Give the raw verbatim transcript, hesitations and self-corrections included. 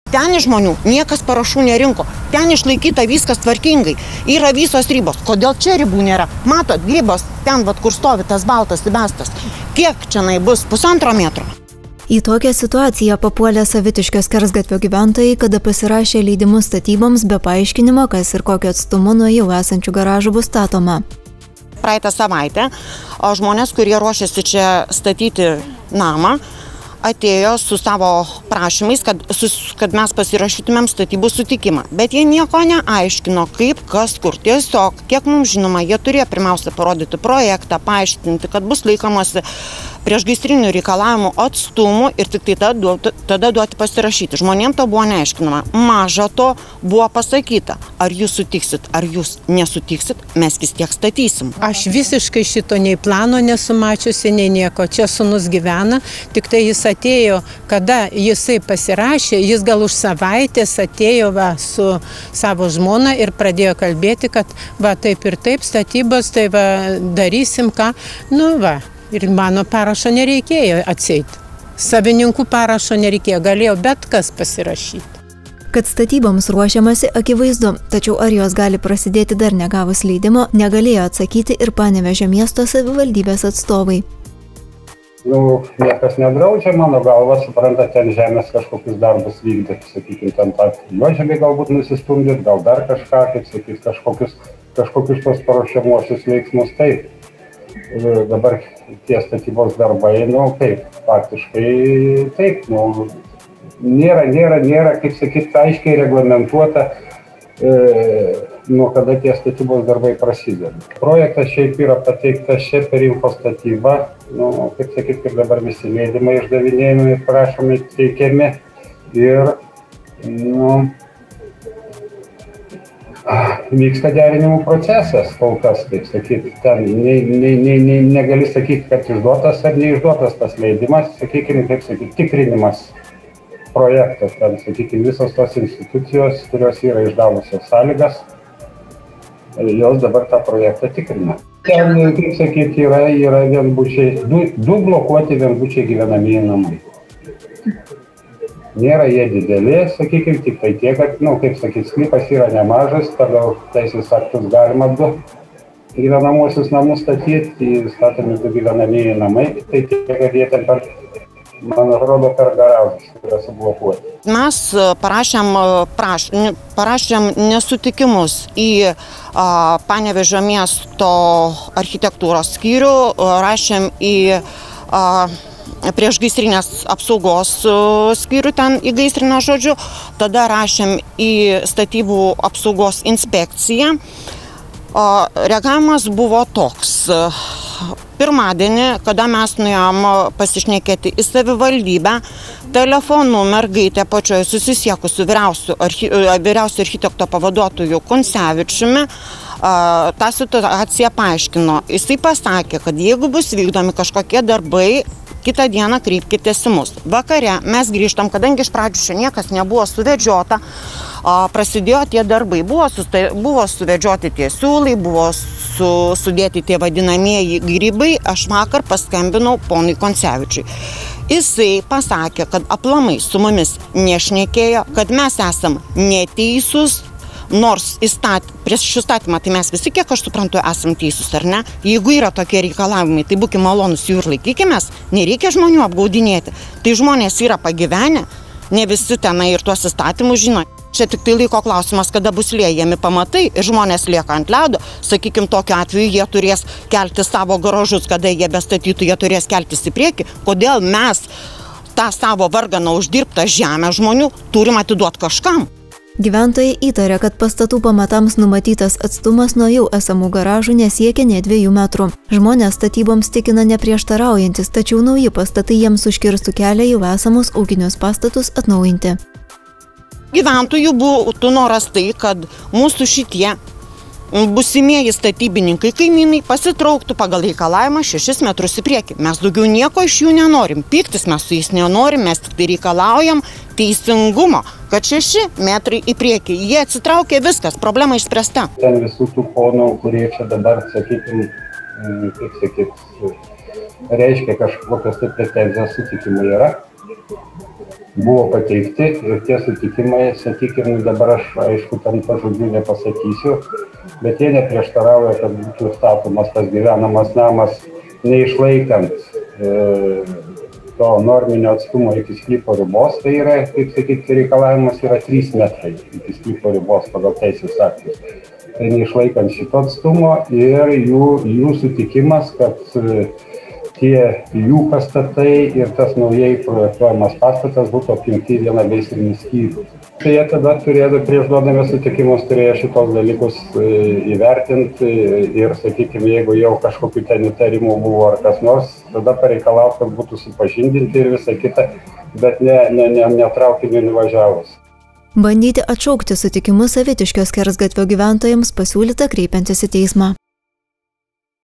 Ten iš žmonių niekas parašų nerinko, ten išlaikyta viskas tvarkingai, yra visos ribos. Kodėl čia ribų nėra? Matot, ribos ten, vat, kur stovi tas baltas įbestas. Kiek čia bus? Pusantro metro. Į tokią situaciją papuolė Savitiškio skersgatvio gyventojai, kada pasirašė leidimus statyboms be paaiškinimo, kas ir kokio atstumu nuo jau esančių garažų bus statoma. Praeitą savaitę žmonės, kurie ruošiasi čia statyti namą, atėjo su savo prašymais, kad, kad mes pasirašytumėm statybų sutikimą. Bet jie nieko neaiškino, kaip, kas, kur. Tiesiog, kiek mums žinoma, jie turėjo pirmiausia parodyti projektą, paaiškinti, kad bus laikomasi priešgaisrinių reikalavimų atstumų ir tik tai tada, tada duoti pasirašyti. Žmonėms to buvo neaiškinama. Maža to buvo pasakyta, ar jūs sutiksit, ar jūs nesutiksit, mes vis tiek statysim. Aš visiškai šito nei plano nesumačiusi, nei nieko. Čia sūnus gyvena, tik tai jis atėjo, kada jisai pasirašė, jis gal už savaitės atėjo va, su savo žmona ir pradėjo kalbėti, kad va taip ir taip statybos, tai va darysim ką. Nu va. Ir mano parašo nereikėjo atseit. Savininkų parašo nereikėjo, galėjo bet kas pasirašyti. Kad statyboms ruošiamasi akivaizdu, tačiau ar jos gali prasidėti dar negavus leidimo, negalėjo atsakyti ir Panevėžio miesto savivaldybės atstovai. Nu, niekas nedraudžia, mano galva, supranta, ten žemės kažkokius darbus vykdyti, sakykime, ten tą juožemį galbūt nusistumdyti, gal dar kažką, kaip sakyti, kažkokius, kažkokius tos paruošiamuosius veiksmus, taip. Dabar tie statybos darbai, nu, kaip, faktiškai taip, nu, nėra, nėra, nėra, kaip sakyti, aiškiai reglamentuota, e, nuo kada tie statybos darbai prasideda. Projektas šiaip yra pateiktas čia per info statybą, nu, kaip sakyti, kaip dabar visi leidimai išdavinėjami, prašomi, teikiami ir, nu, vyksta derinimų procesas, kol kas, kaip sakyti, ten ne, ne, ne, ne, negali sakyti, kad išduotas ar neišduotas tas leidimas, sakykime, kaip sakyti, tikrinimas projektas, ten, sakykime, visos tos institucijos, kurios yra išdavusios sąlygas, jos dabar tą projektą tikrina. Ten, kaip sakyti, yra, yra vienbučiai, du, du blokuoti vienbučiai gyvenamieji namai. Nėra jie dideli, sakykime, tik tai tiek, kad, nu, kaip sakyti, sklypas yra nemažas, pagal teisės aktus galima du gyvenamosius namus statyti, statomi du gyvenamieji namai, tai tiek, kad jie ten per, man atrodo, per garažus yra sublokuoti. Mes parašėm, praš, parašėm nesutikimus į a, Panevėžio miesto architektūros skyrių, rašėm į a, priešgaisrinės apsaugos skyrių ten į gaisrinę žodžiu, tada rašėm į statybų apsaugos inspekciją. Reagavimas buvo toks. Pirmadienį, kada mes nuėjom pasišnekėti į savivaldybę, telefonu mergaitė pačioje susisiekus su vyriausiu, archi, vyriausiu architekto pavaduotoju Kuncevičiumi, tą situaciją paaiškino. Jisai pasakė, kad jeigu bus vykdomi kažkokie darbai, kitą dieną kreipkitės į mus. Vakare mes grįžtam, kadangi iš pradžių čia niekas nebuvo suvedžiota, prasidėjo tie darbai, buvo, susta, buvo suvedžioti tie siūlai, buvo su, sudėti tie vadinamieji grybai, aš vakar paskambinau ponui Kuncevičiui. Jisai pasakė, kad aplamai su mumis nešnekėjo, kad mes esam neteisūs, nors įstat, prieš šį statymą, tai mes visi, kiek aš suprantu, esam teisūs, ar ne? Jeigu yra tokie reikalavimai, tai būkime malonus jų ir laikykimės, nereikia žmonių apgaudinėti. Tai žmonės yra pagyvenę, ne visi tenai ir tuos įstatymus žino. Čia tik tai laiko klausimas, kada bus liejami pamatai ir žmonės lieka ant ledo. Sakykime, tokiu atveju jie turės kelti savo garažus, kada jie bestatytų, jie turės keltis į priekį. Kodėl mes tą savo varganą uždirbtą žemę žmonių turim atiduoti kažkam? Gyventojai įtarė, kad pastatų pamatams numatytas atstumas nuo jau esamų garažų nesiekia ne dviejų metrų. Žmonės statyboms tikina neprieštaraujantis, tačiau nauji pastatai jiems užkirstų kelią jau esamus ūkinius pastatus atnaujinti. Gyventojų būtų noras tai, kad mūsų šitie busimieji statybininkai, kaimynai pasitrauktų pagal reikalavimą šešis metrus į priekį. Mes daugiau nieko iš jų nenorim. Piktis mes su jais nenorim, mes tik tai reikalaujam teisingumo, kad šeši metrai į priekį. Jie atsitraukė, viskas, problema išspręsta. Ten visų tų ponų, kurie čia dabar, sakykime, kaip sakyt, reiškia kažkokios tai pretenzijos sutikimų yra. buvo pateikti ir tie sutikimai, sakykime, dabar aš aišku ten pažodžių nepasakysiu, bet jie neprieštarauja, kad būtų statomas tas gyvenamas namas, neišlaikant e, to norminio atstumo iki sklypo ribos, tai yra, kaip sakyti, reikalavimas yra trys metrai iki sklypo ribos pagal teisės aktus. Tai neišlaikant šito atstumo ir jų, jų sutikimas, kad e, tie jų pastatai ir tas naujai projektuojamas pastatas būtų apjungti vieną gaisrinį skyrių. Tai jie tada turėjo, prieš duodami sutikimus, turėjo šitos dalykus įvertinti ir, sakykime, jeigu jau kažkokių ten įtarimų buvo ar kas nors, tada pareikalauti, kad būtų supažindinti ir visa kita, bet ne, ne, ne, netraukime nuvažiavus. Bandyti atšaukti sutikimus Savitiškio skersgatvio gyventojams pasiūlyta kreipiantis į teismą.